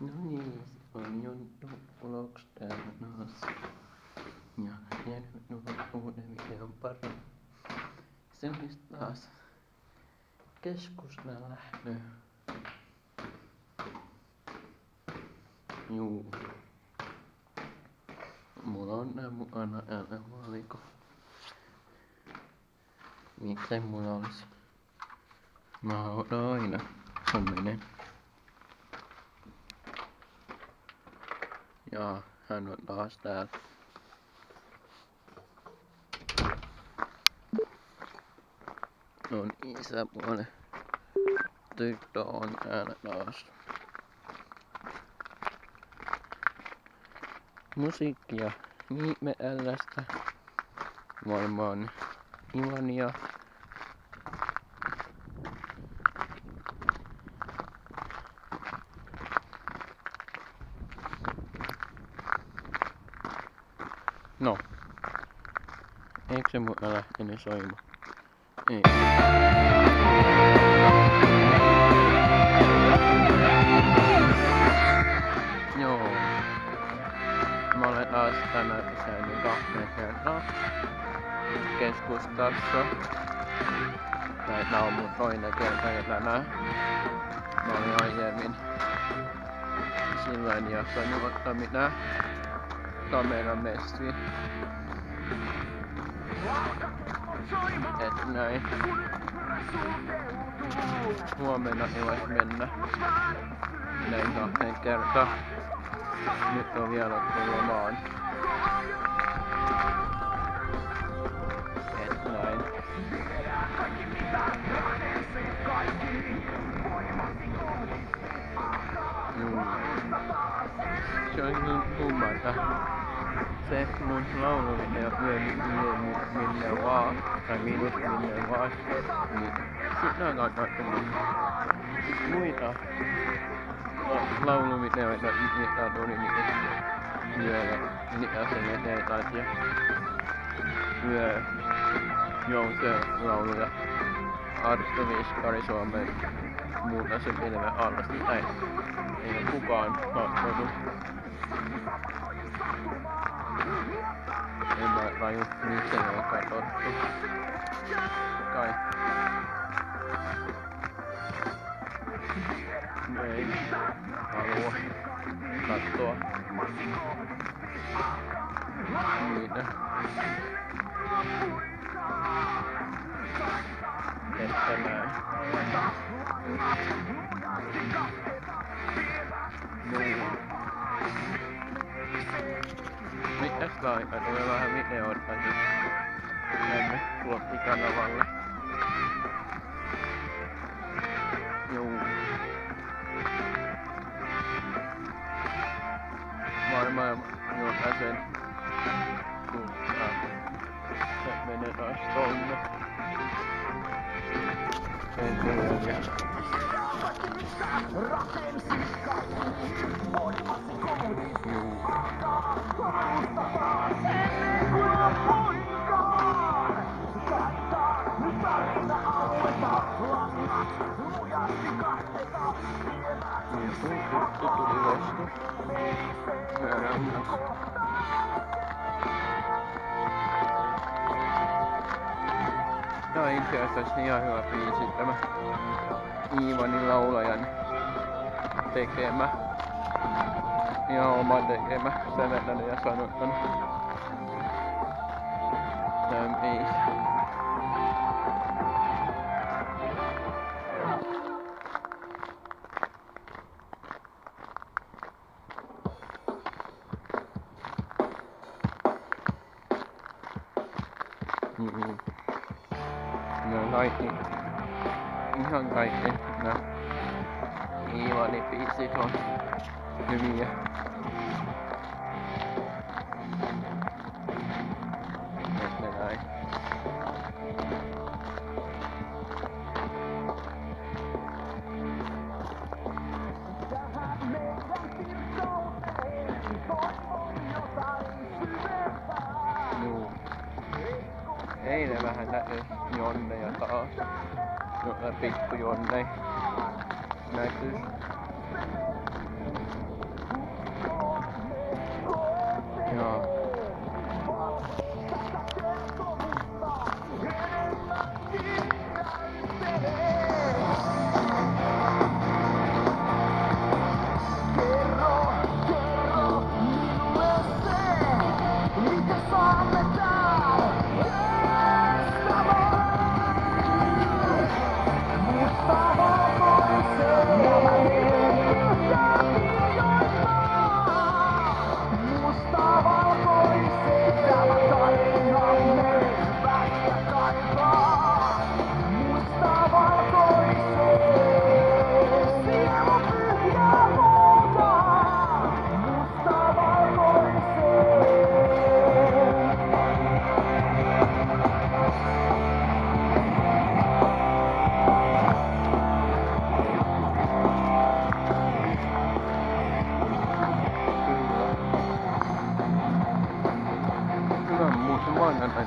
No niin, se on jo vlogs täällä taas. Ja jäänyt uuden videon pari. Se olisi taas keskustan lähtö. Juu. Mulla on nää mukana älä valiko. Miksei mulla olisi? Mä oon aina. Homminen. Ja hän on taas täällä. On isäpuolen tyttö on täällä taas. Musiikkia viime ällästä. Varmaan Ivania. No. Eikö se muuten lähtenyt soimaan? Ei. Joo. Mä olen taas tänään pysähdy 2 kertaa keskustassa. Tää on mun toinen kerta jo tänään. Mä olin aiemmin silloin jaksanut ottaa mitään kameramessiä. Et näin. Huomenna ei vois mennä näin 2 kertaa. Nyt on vielä lomaan. Et näin. Se on niin kummata. Se mun lauluvideo minne vaan, tai minut minne vaan, niin sitä on katsottu muita lauluvideoita, mitä tuli yöllä, niitä selleteitaat ja jouselauluja Arto Viskari Suomen muuta se pilven allasta, tai ei oo kukaan katsonut. En mä raju, miksei oo katsottu. Kai. Ei halua katsoa niitä. Että näin. Mitäs laita? Tulee vähän videoita tänne vloggikanavalle. Juu. Varmaan julkaisen kun se menee taas tonne. Sen tulee vielä. Juu. Tuli vasta. Tää on itse asiassa ihan hyvä biisi tämä Iivanin laulajan tekemä. Ihan oma tekemä, säveltänyt ja sanottanut. Tää on biisi. No kaikki, ihan kaikki nää Iivanin biisit on hyviä. Nyt ne näin. Juu. Eilen vähän näkyy Jonneja taas. Pikku Jonne näkyy.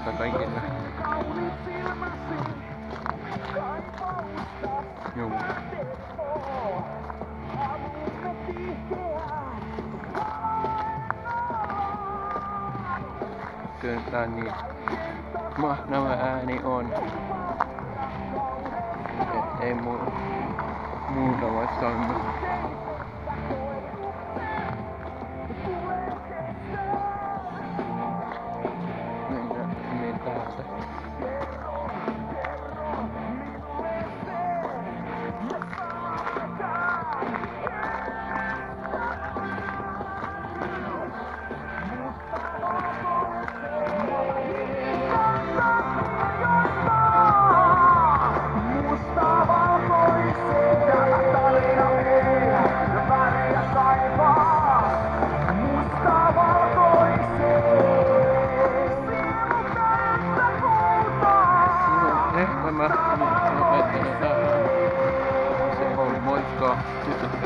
huomenta kaikille. Joo. Kyllä niin mahtava ääni on. Ei muuta voi sanoa. Mennään täältä. Mä lopettelen tähän. Se on moikka.